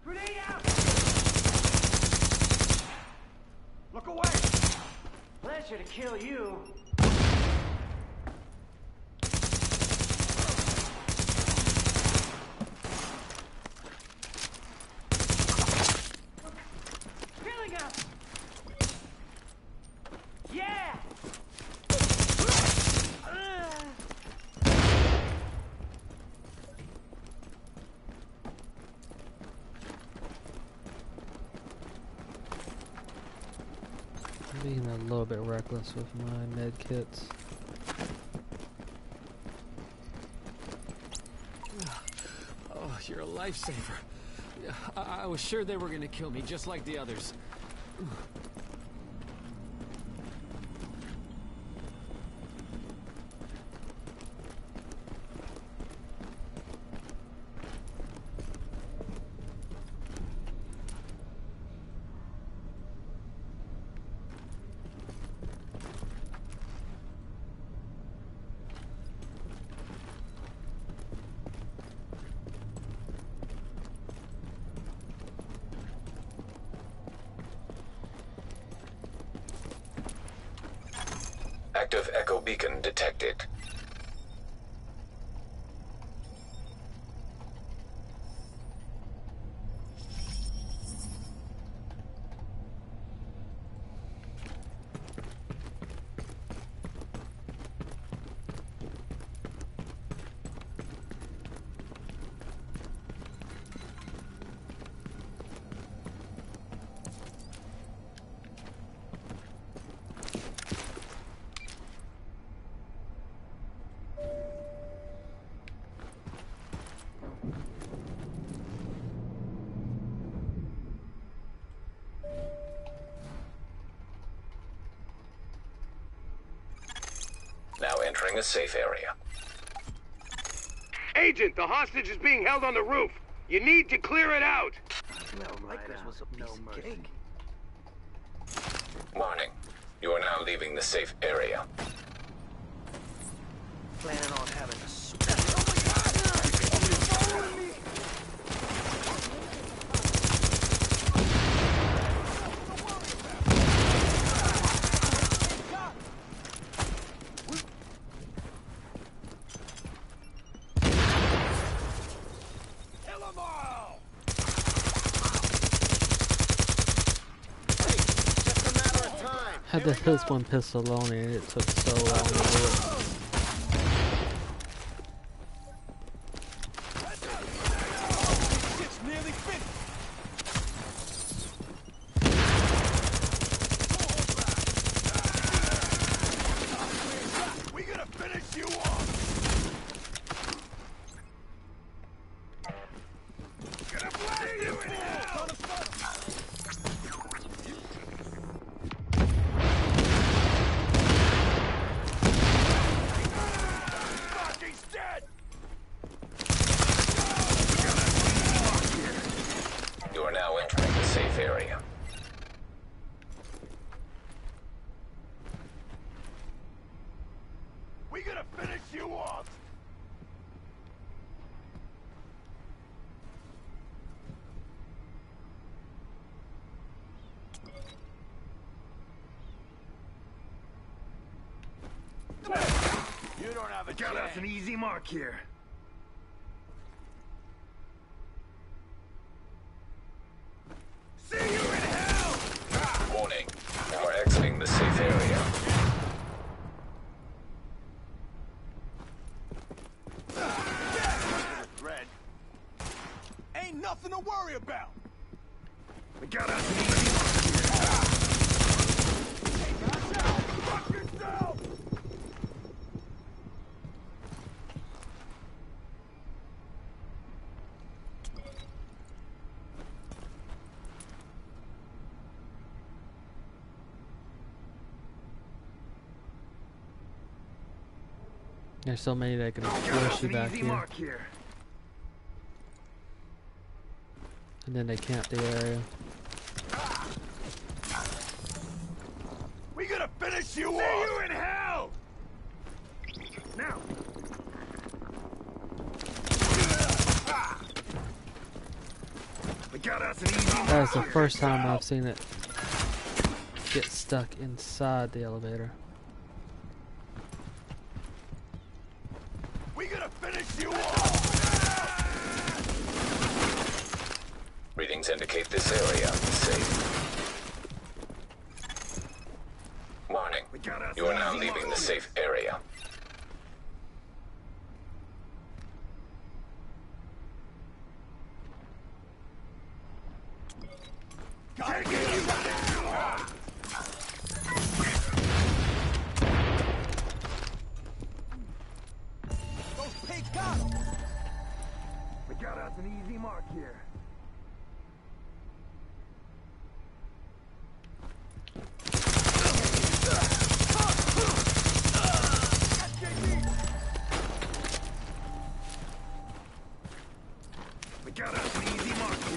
Grenade out! Look away! Pleasure to kill you. Killing us! Yeah! Being a little bit reckless with my med kits. Oh, you're a lifesaver. I was sure they were gonna kill me, just like the others. Active echo beacon detected. Now entering a safe area. Agent, the hostage is being held on the roof. You need to clear it out. Warning. You are now leaving the safe area. Planning on having a Had this one pistol only and it took so long to do it. Got us an easy mark here. See you in hell! Warning. You are exiting the safe area. Red. Ain't nothing to worry about. We got us an easy mark here. Hey, watch out! Fuck yourself! There's so many that can force you back here. And then they camp the area. We gonna finish you off! See you in hell! Now! We got us an easy That is the first time I've seen it get stuck inside the elevator. We gonna finish you off! Readings indicate this area is safe. Warning. You are now leaving the safe area. Gotta get you down! Those pigs got him! We got us an easy mark here. We got us an easy mark here.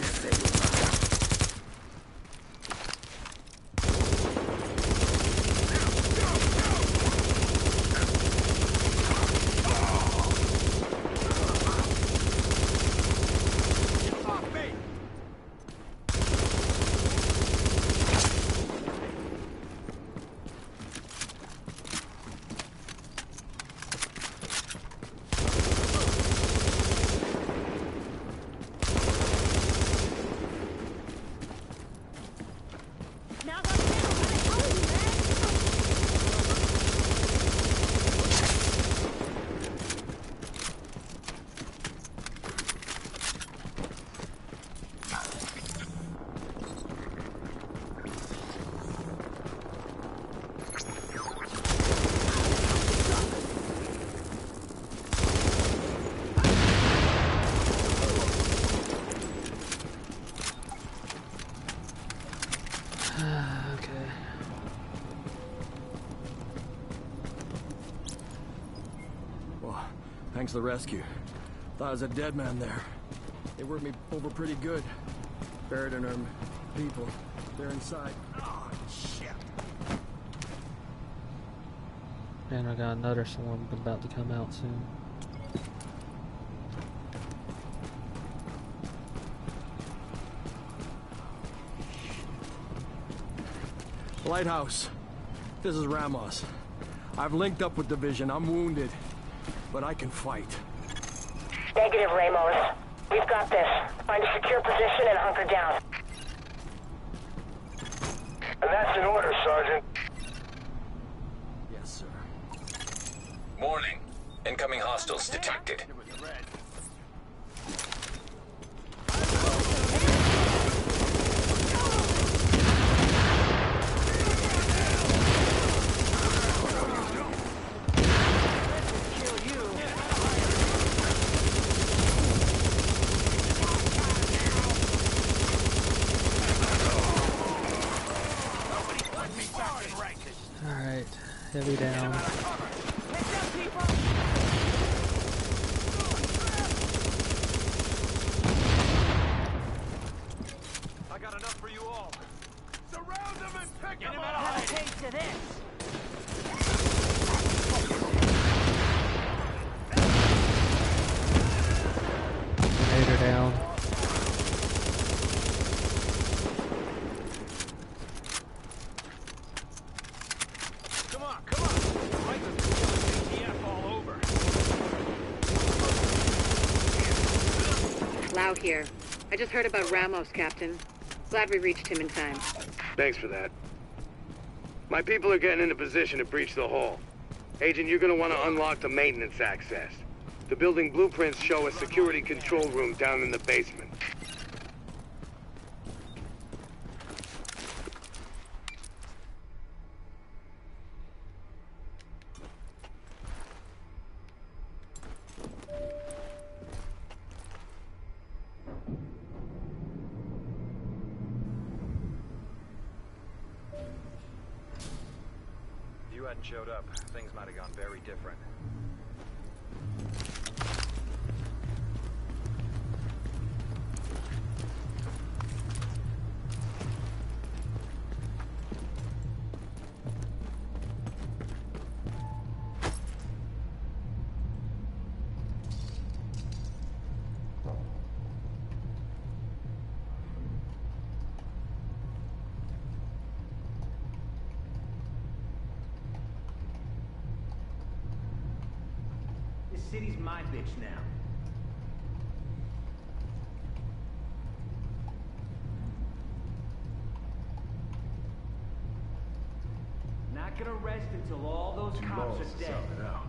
Okay. Well, thanks for the rescue. Thought I was a dead man there. They worked me over pretty good. Buried in them people. They're inside. Oh, shit. And I got another swarm about to come out soon. Lighthouse. This is Ramos. I've linked up with Division. I'm wounded, but I can fight. Negative, Ramos. We've got this. Find a secure position and hunker down. And that's an order, Sergeant. Yes, sir. Warning. Incoming hostiles detected. Alright, heavy down. I got enough for you all. Surround them and pick them Have a off! taste of this. Grenade her down. Come on, come on! Like this ATF all over. Lau here. I just heard about Ramos, Captain. Glad we reached him in time. Thanks for that. My people are getting into position to breach the hull. Agent, you're gonna want to unlock the maintenance access. The building blueprints show a security control room down in the basement. If you hadn't showed up, things might have gone very different. city's my bitch now. Not gonna rest until all those cops are dead.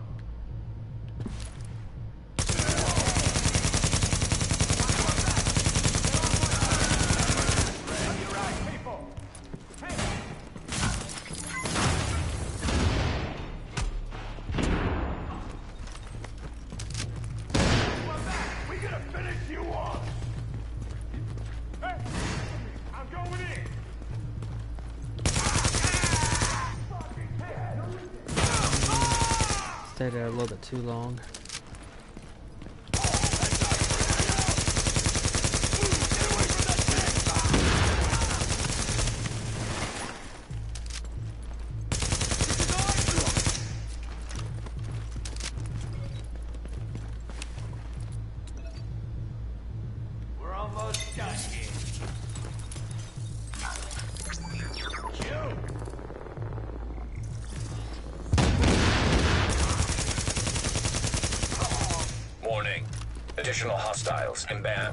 Stayed there a little bit too long. We're almost done here. Warning. Additional hostiles inbound.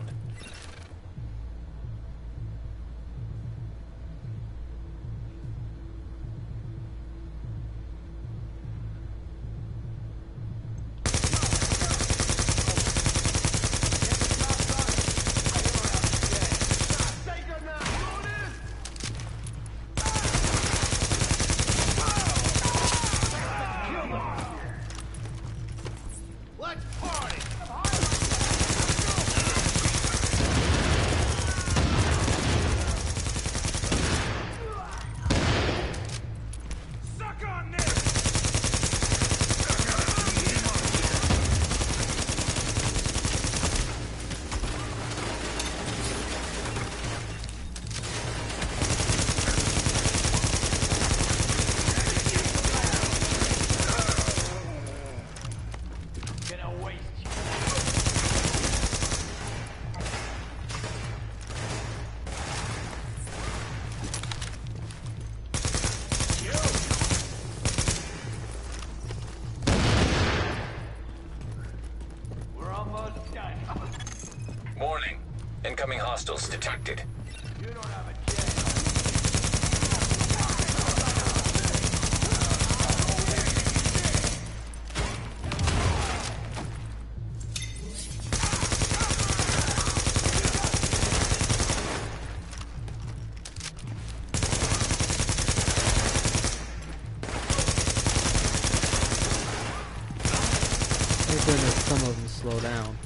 Warning. Incoming hostiles detected. You don't have a chance. Thank goodness some of them slow down.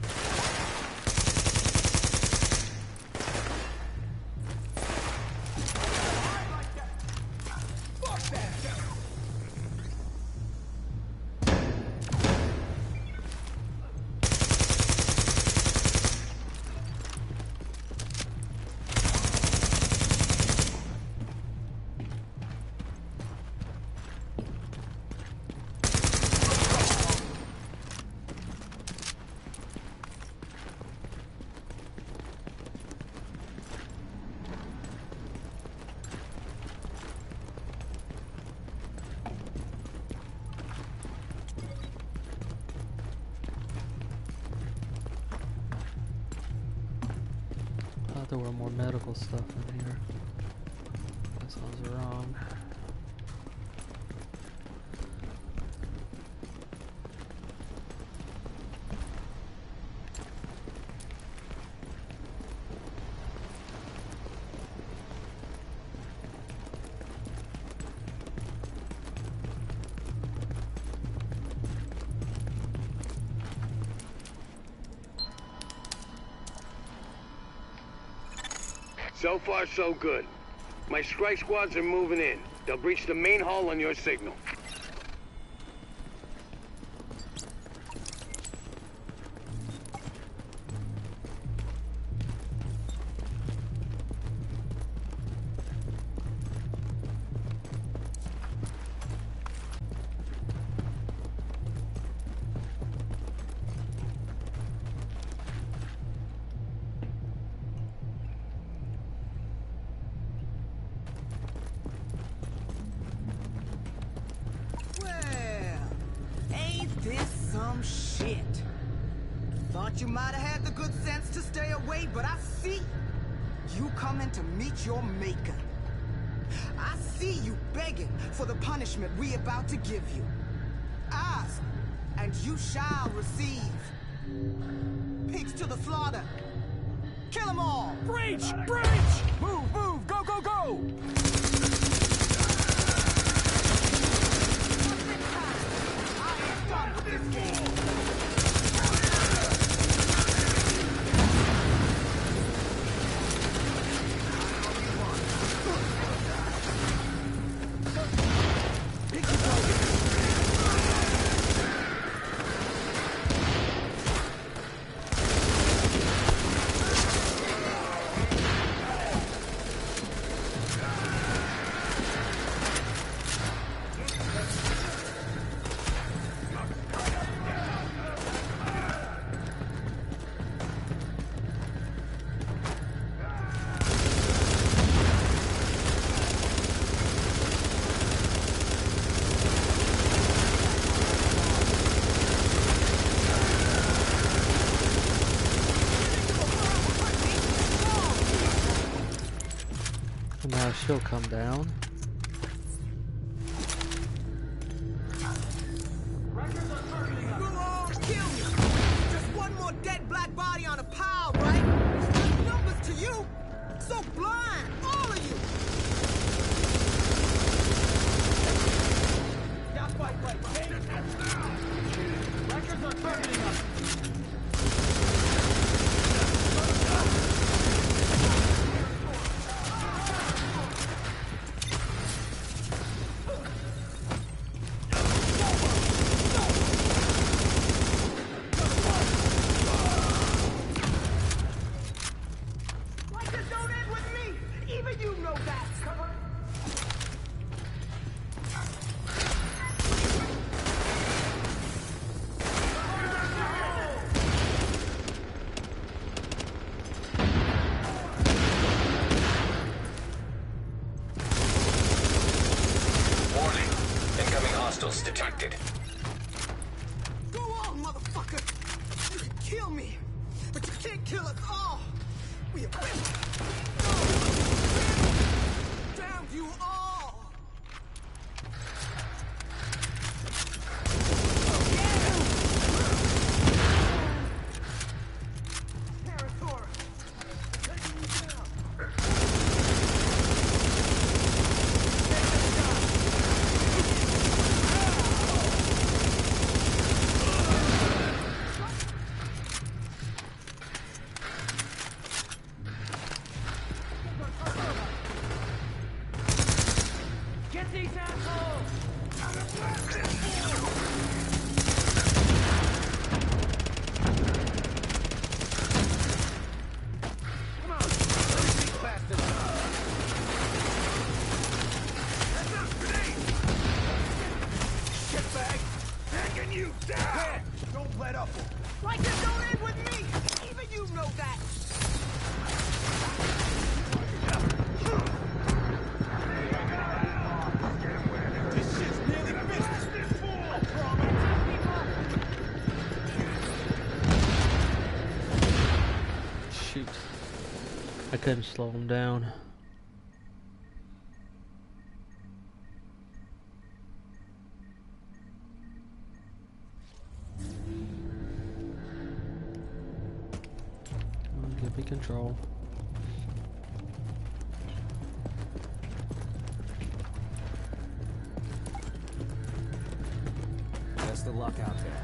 There were more medical stuff in here. Guess I was wrong. So far, so good. My strike squads are moving in. They'll breach the main hall on your signal. You might have had the good sense to stay away, but I see you coming to meet your maker. I see you begging for the punishment we about to give you. Ask, and you shall receive. Pigs to the slaughter. Kill them all! Breach! Breach! Move, move! Go, go, go! Done with this game. Now she'll come down. You'll all kill me. Just one more dead black body on a pile, right? It's numbers to you. So blind, all of you. Got fight, take it down. Records are targeting us. Hostiles detected. Go on, motherfucker! You can kill me, but you can't kill us all! We are damn you all! Territory! Taking you down! Get these assholes! Come on! Let's see past this. That's not grenade! Shitbag! Taking you down! Yeah, don't let up. Like this don't end with me! Even you know that! This shit's nearly finished. This fool! Shoot. I couldn't slow him down. Come on, give me control. Best of luck out there.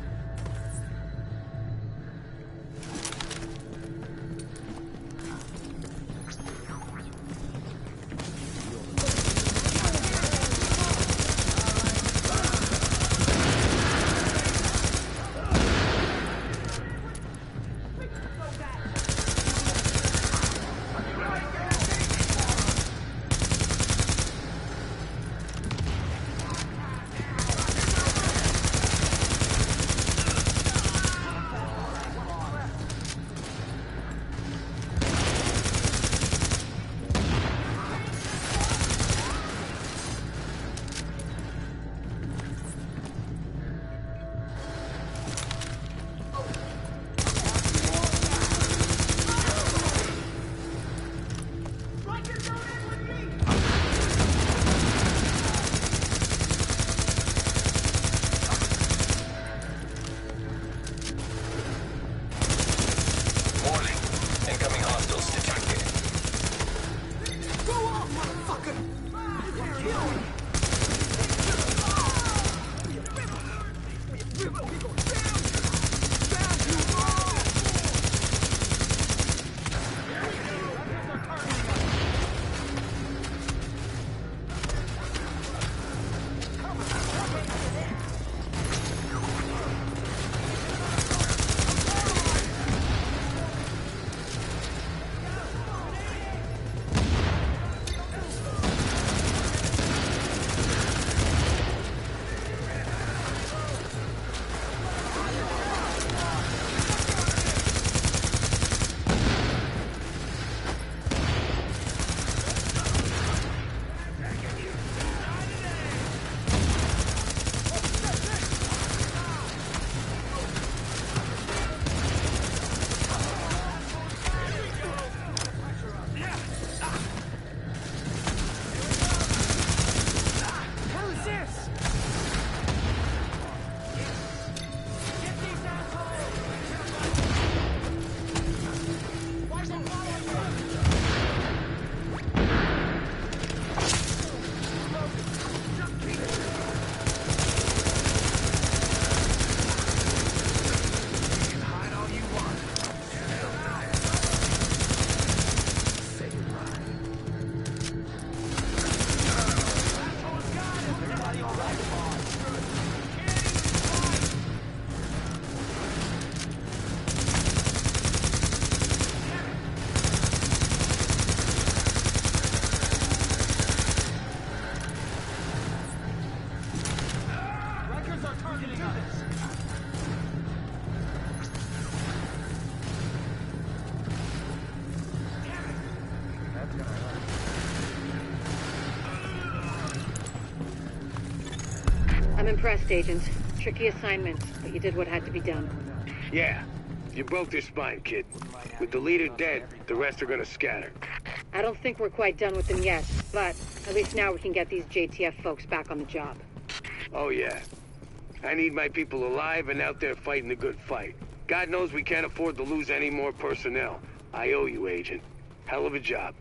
I'm impressed, Agent. Tricky assignment, but you did what had to be done. Yeah, you broke their spine, kid. With the leader dead, the rest are gonna scatter. I don't think we're quite done with them yet, but at least now we can get these JTF folks back on the job. Oh yeah. I need my people alive and out there fighting the good fight. God knows we can't afford to lose any more personnel. I owe you, Agent. Hell of a job.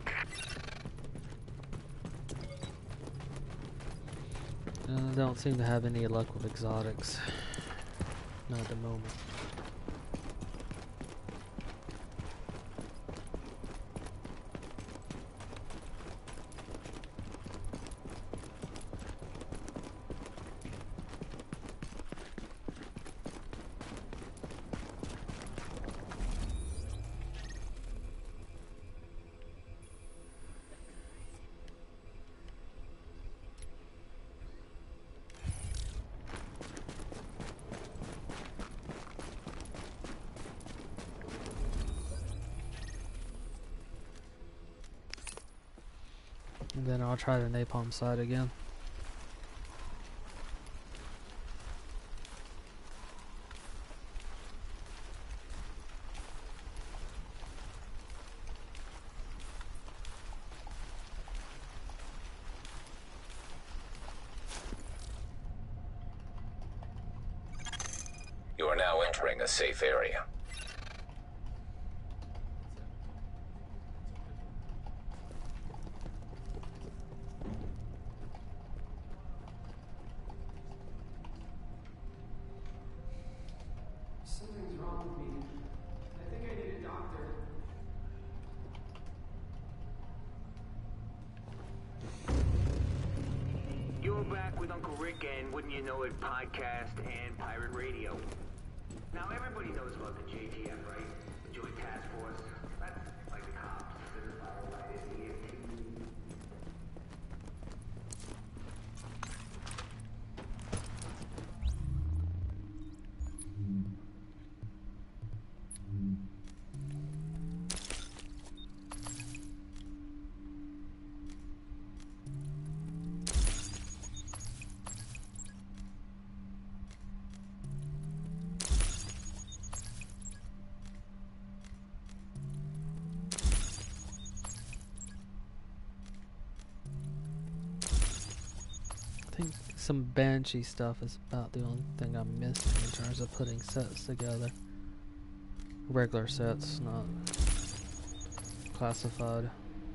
I don't seem to have any luck with exotics. Not at the moment. And then I'll try the napalm side again. You are now entering a safe area. Something's wrong with me. I think I need a doctor. You're back with Uncle Rick and Wouldn't You Know It podcast and pirate radio. Now everybody knows about the JTF, right? The Joint Task Force. That's like the cops. They're firefighting the EMT. I think some Banshee stuff is about the only thing I'm missing in terms of putting sets together. Regular sets, not classified.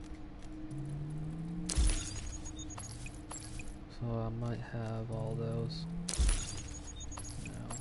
So I might have all those. No.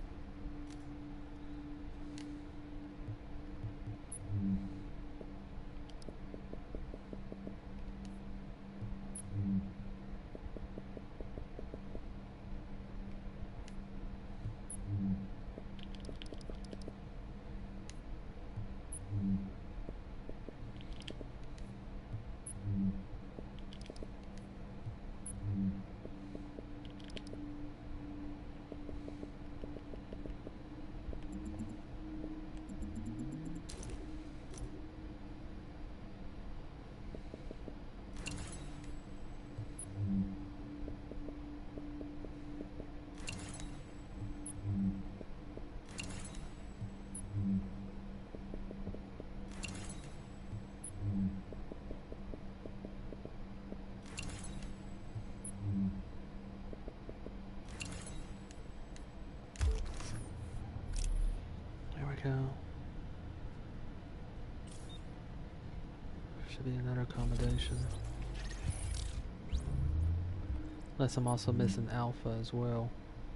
Go. Should be another accommodation. Unless I'm also missing Alpha as well.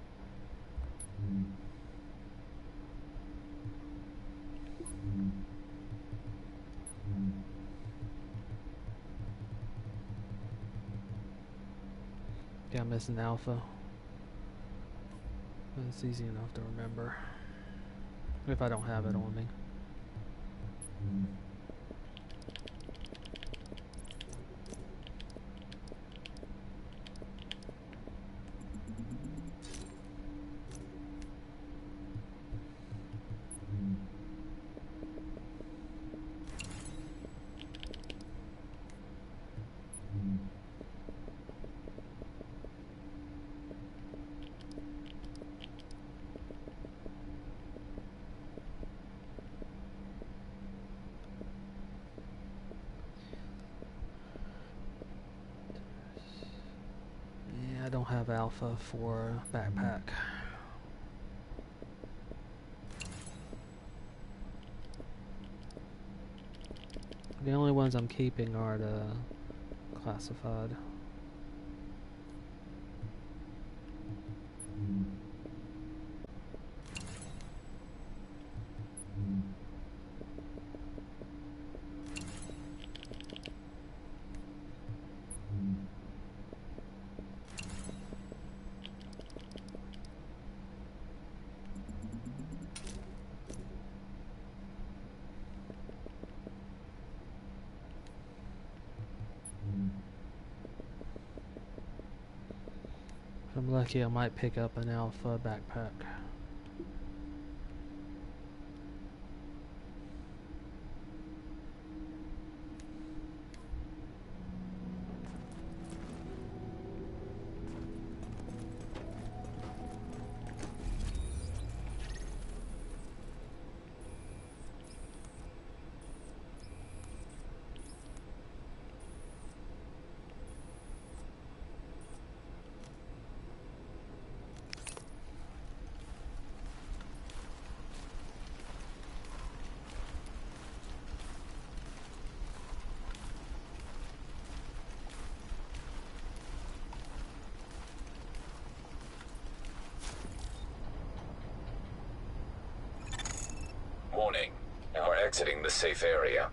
Yeah, I'm missing Alpha. But it's easy enough to remember. If I don't have it on me. I don't have alpha for backpack. The only ones I'm keeping are the classified. If I'm lucky, I might pick up an alpha backpack. Warning. You are exiting the safe area.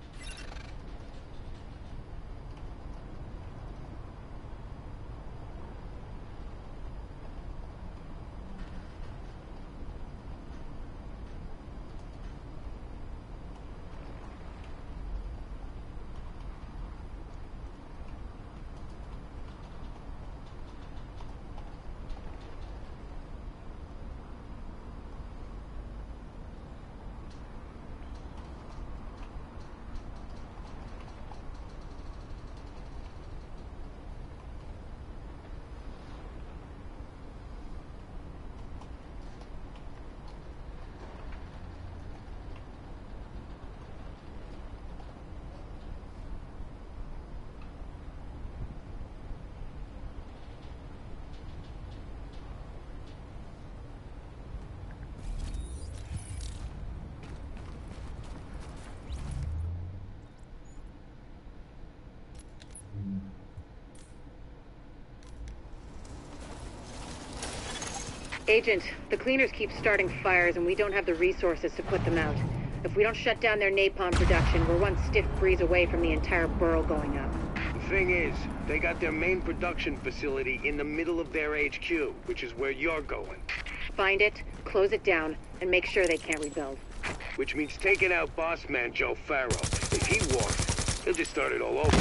Agent, the cleaners keep starting fires and we don't have the resources to put them out. If we don't shut down their napalm production, we're one stiff breeze away from the entire borough going up. The thing is, they got their main production facility in the middle of their HQ, which is where you're going. Find it, close it down, and make sure they can't rebuild. Which means taking out boss man Joe Farrow. If he walks, he'll just start it all over.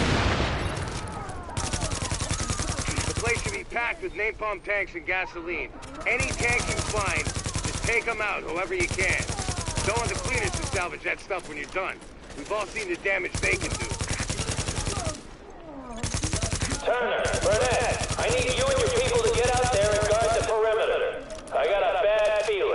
The place should be packed with napalm tanks and gasoline. Any tank you find, just take them out however you can. Don't want the cleaners to salvage that stuff when you're done. We've all seen the damage they can do. Turner, Burnett, I need you and your people to get out there and guard the perimeter. I got a bad feeling.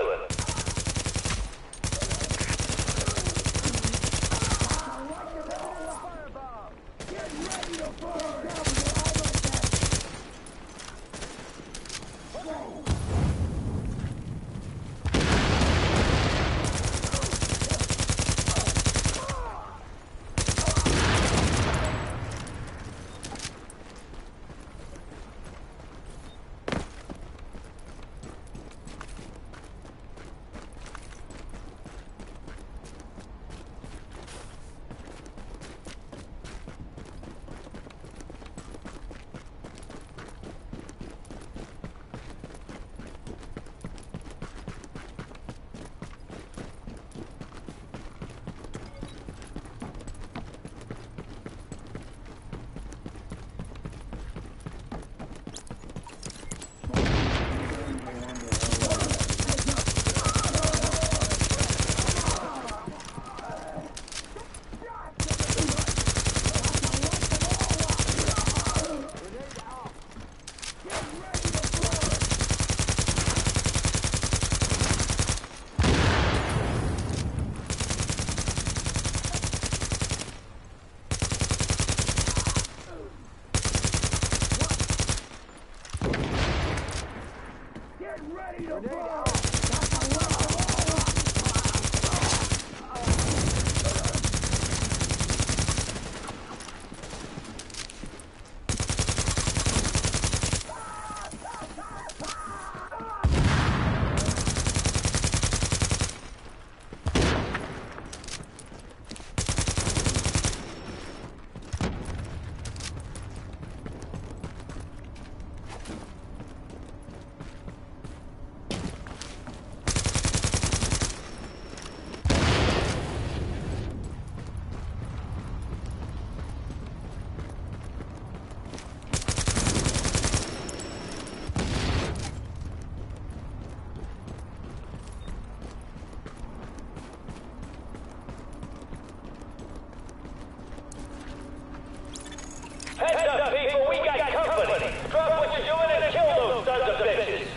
Drop what you're doing and kill those sons of bitches!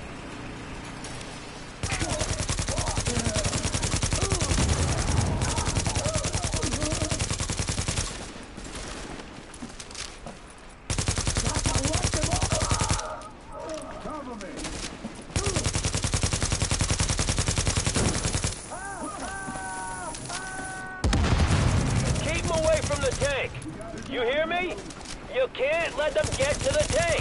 Keep them away from the tank! You hear me? You can't let them get to the tank!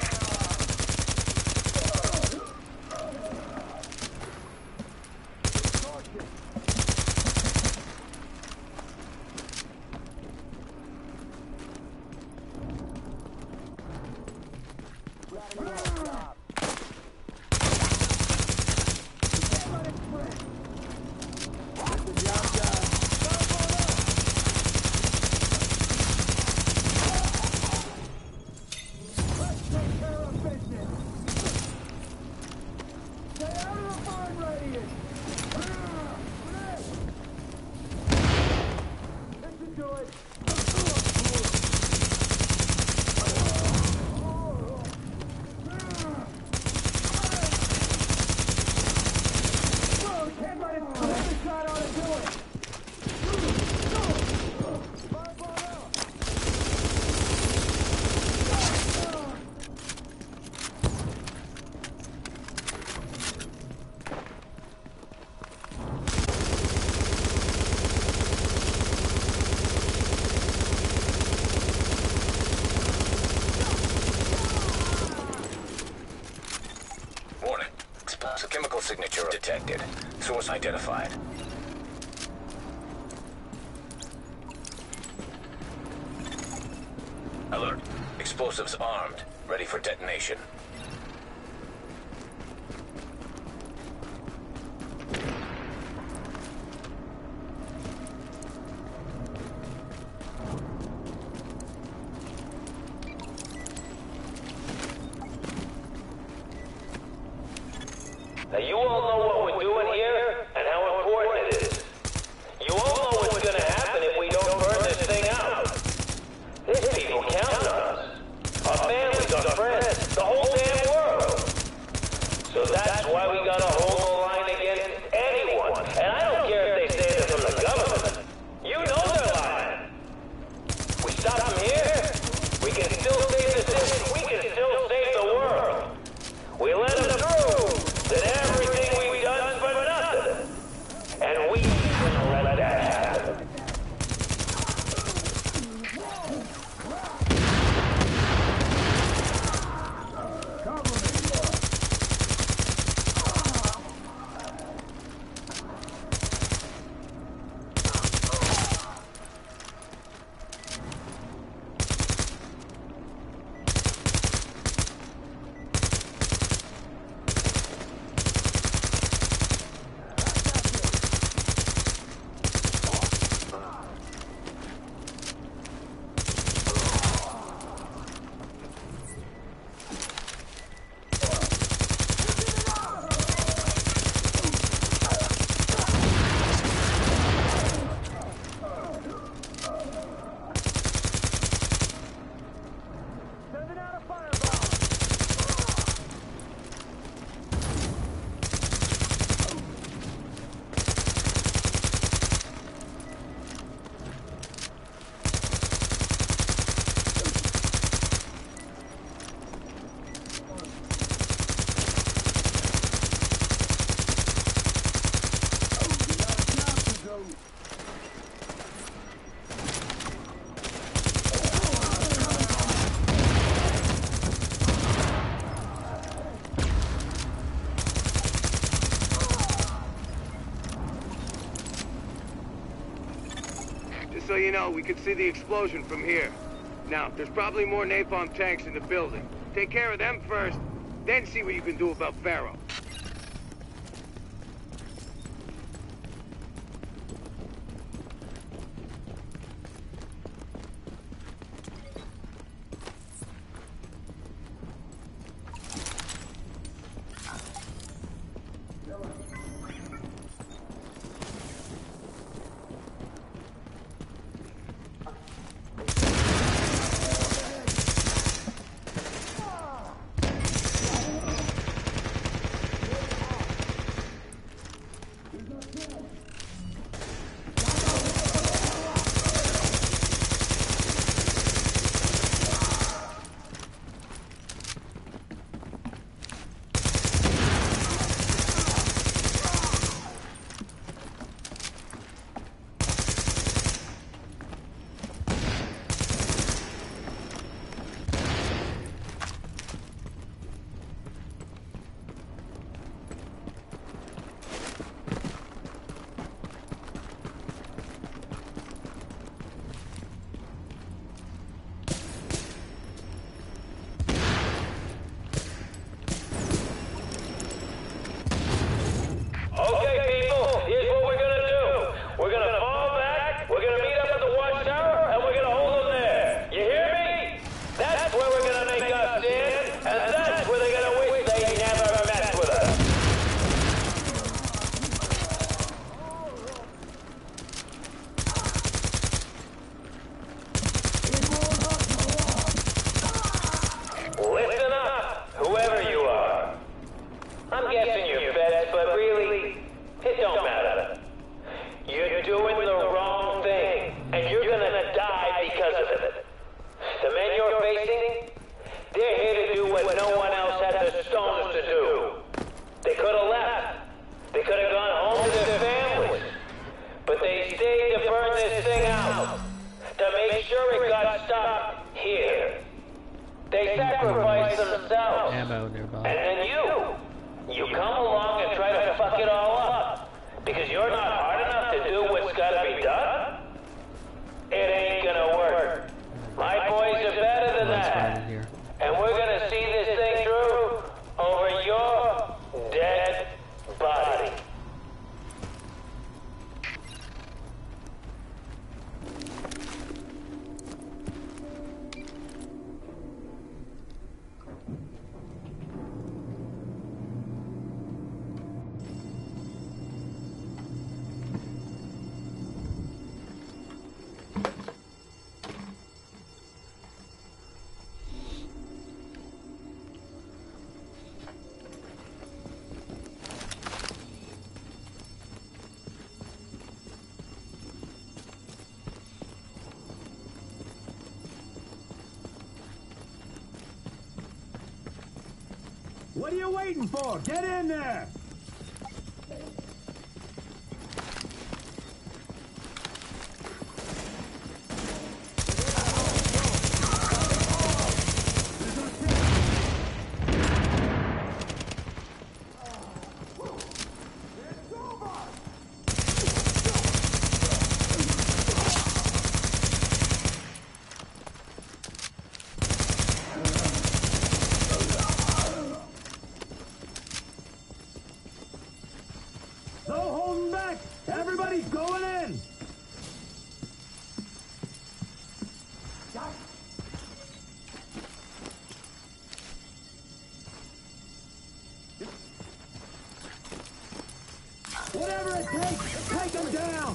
Signature detected. Source identified. Alert. Explosives armed. Ready for detonation. Now you all know what we're doing here and how important it is. You all know what's gonna happen if we don't burn this thing out. These people count on us. Our families, our friends, the whole damn world. So that's why we gotta hold the line against anyone. And I don't care if they say they're from the government. You know they're lying. We stop them here, we can still save the city, we can still save the world. We let them through. That everything we've done for nothing. And we will let that happen. So you know, we can see the explosion from here. Now, there's probably more napalm tanks in the building. Take care of them first, then see what you can do about Pharaoh. They could have gone home to their families. But they stayed to burn this thing out. To make sure it got stopped here. They sacrificed themselves. Ammo nearby. And then you come along and try to fuck it all up. Because you're not hard enough to do what's gotta be done? It ain't gonna work. My boys are better than that. And we're gonna see this thing through over your dead body. What are you waiting for? Get in there! Everybody's going in! Whatever it takes, take them down!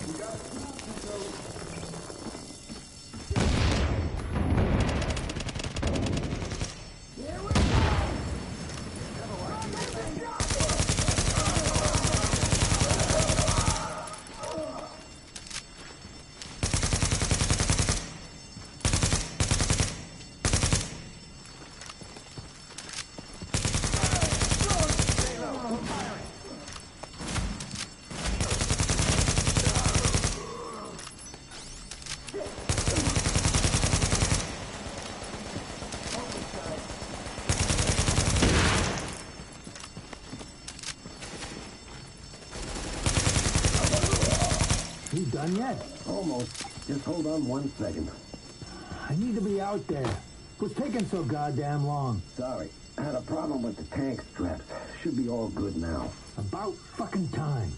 You done yet? Almost. Just hold on 1 second. I need to be out there. What's taking so goddamn long? Sorry. I had a problem with the tank straps. Should be all good now. About fucking time.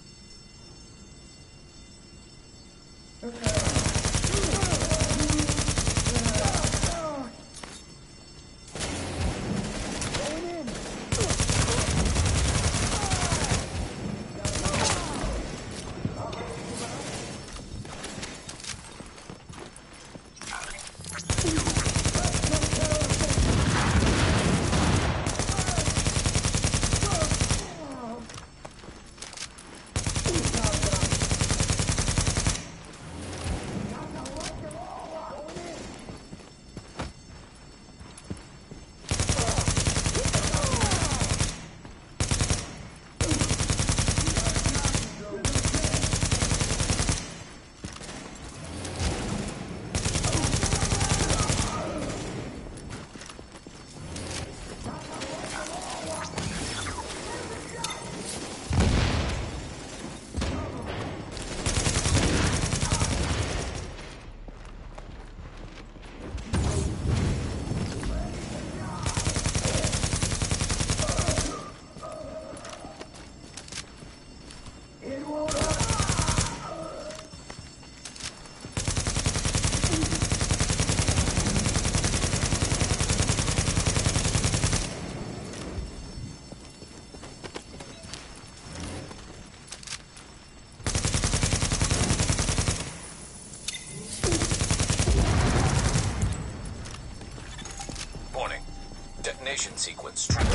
Detonation sequence triggered.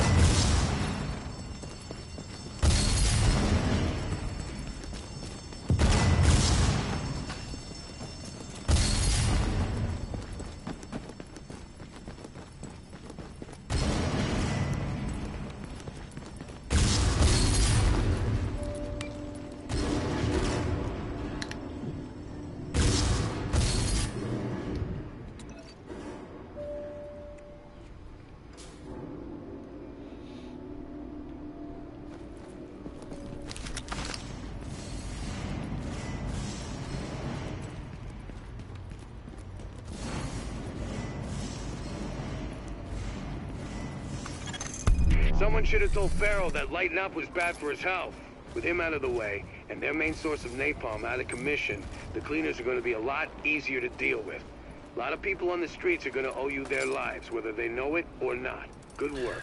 Someone should have told Farrell that lighting up was bad for his health. With him out of the way, and their main source of napalm out of commission, the cleaners are going to be a lot easier to deal with. A lot of people on the streets are going to owe you their lives, whether they know it or not. Good work.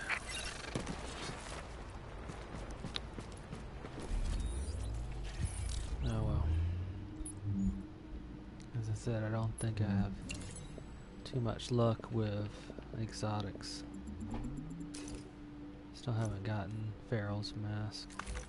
Oh well. As I said, I don't think I have too much luck with exotics. Still haven't gotten Farrell's mask.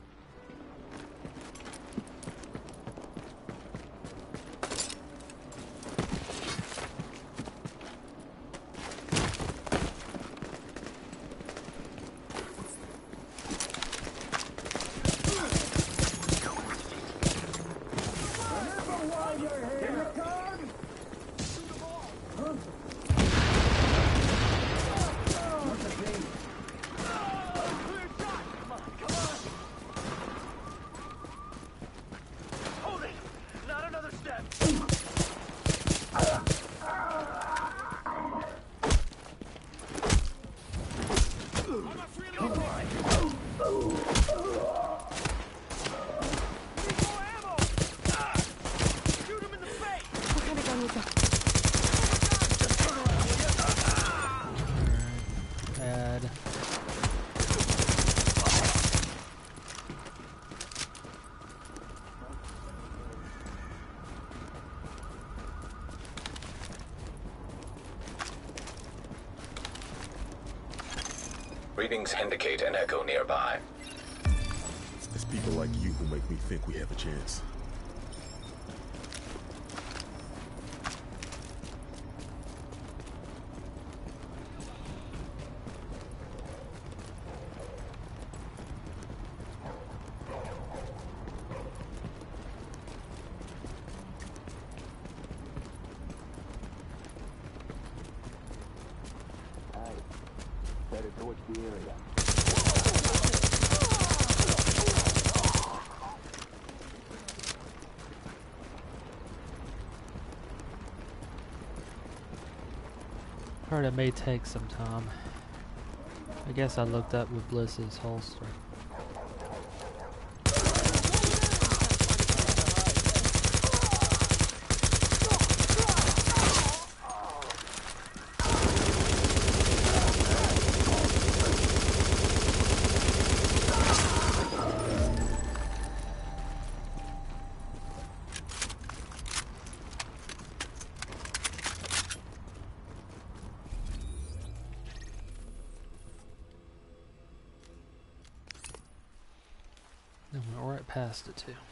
Readings indicate an echo nearby. It's people like you who make me think we have a chance. Heard it may take some time. I guess I looked up with Bliss's holster. I went right past it too.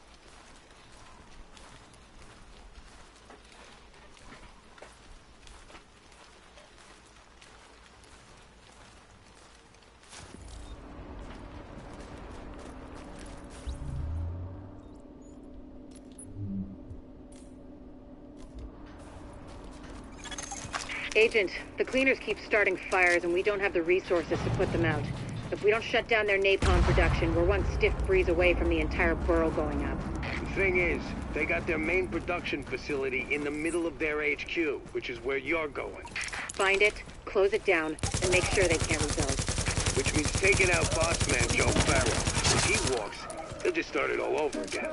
Agent, the cleaners keep starting fires and we don't have the resources to put them out. If we don't shut down their napalm production, we're one stiff breeze away from the entire borough going up. The thing is, they got their main production facility in the middle of their HQ, which is where you're going. Find it, close it down, and make sure they can't rebuild. Which means taking out boss man Joe Farrell. If he walks, he'll just start it all over again.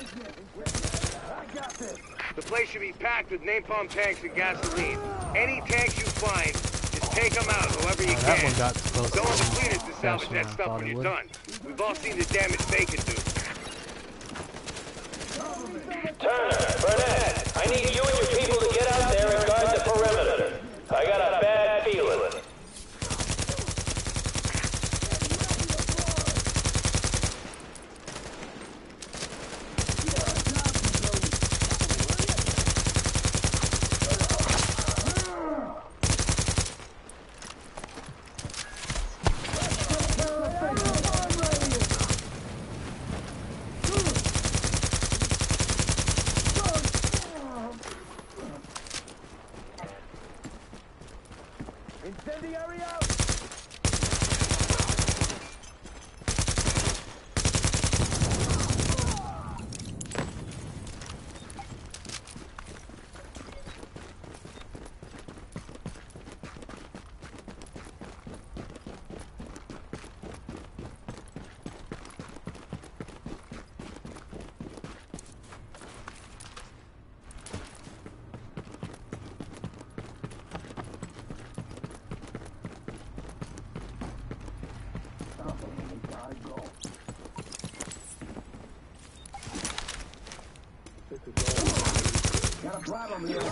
The place should be packed with napalm tanks and gasoline. Any tanks you find, just take them out however you that can. one got close. Don't want the cleaners to salvage Faster that than I stuff thought when it you're would. done. We've all seen the damage they can do. Turner, Burnett, I need you and your people to get out there and guard the perimeter. I got a bad feeling. Incendiary out! problem here.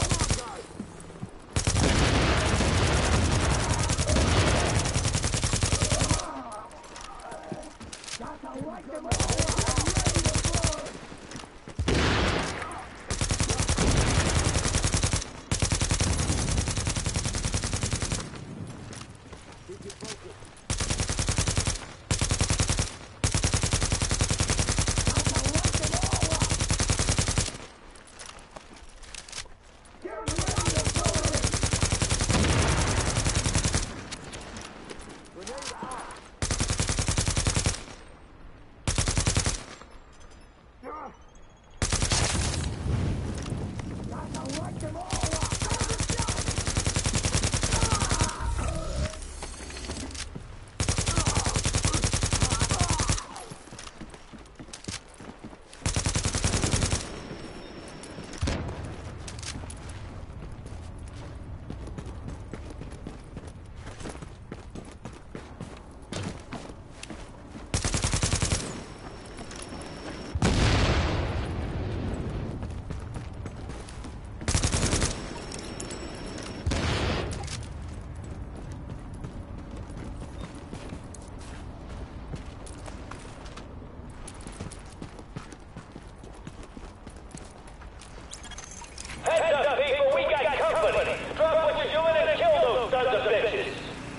Heads up, people, we got company. Drop what you're doing and kill those sons of bitches.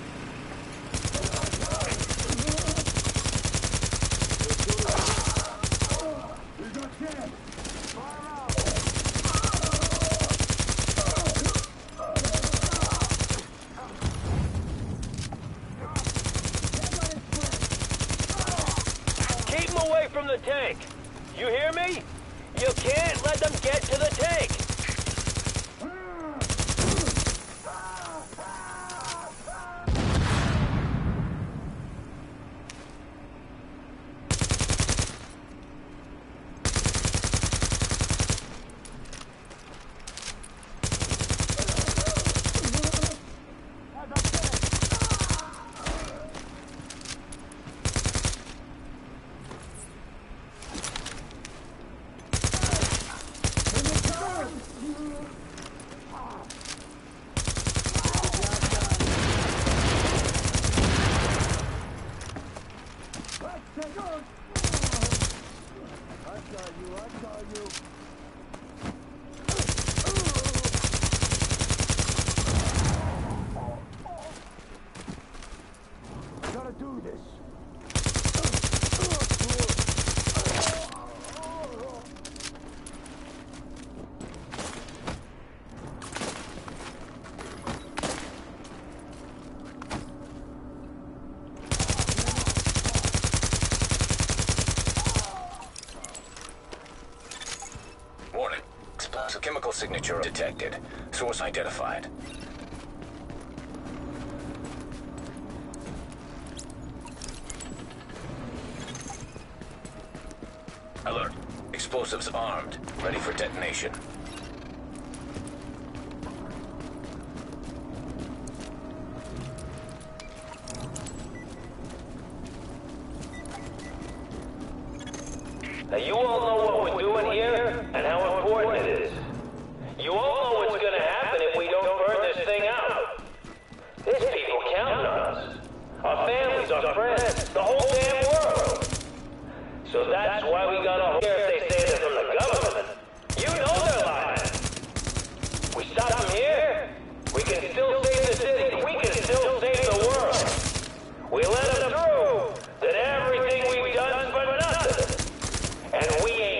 Keep them away from the tank. You hear me? You can't let them get to the tank. Warning. Explosive chemical signature detected. Source identified. Alert. Explosives armed. Ready for detonation. Now you all know what we're doing here and how important it is. You all know what's gonna happen if we don't burn this thing out. There's people counting on us. Our families, our friends, the whole damn world. So that's why we gotta hear if they say they're from the government. You know they're lying. We stop them here, we can still save the city, we can still save the world. We let them through, then everything we've done's for nothing. And we ain't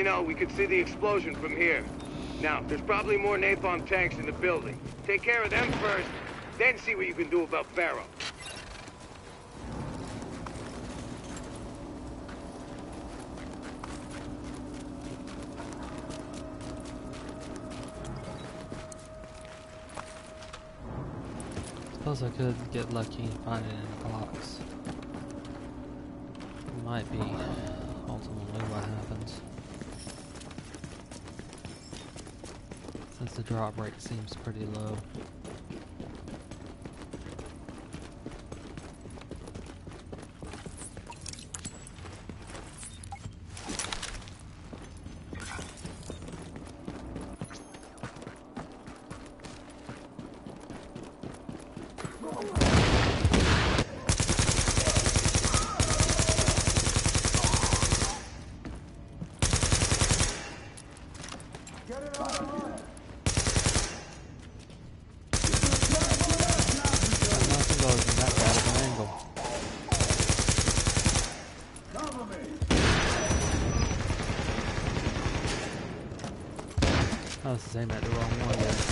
know, we could see the explosion from here. Now, there's probably more napalm tanks in the building. Take care of them first, then see what you can do about Barrow. Suppose I could get lucky and find it in a box. Might be ultimately what happens. Since the drop rate seems pretty low. I was aiming at the wrong one there.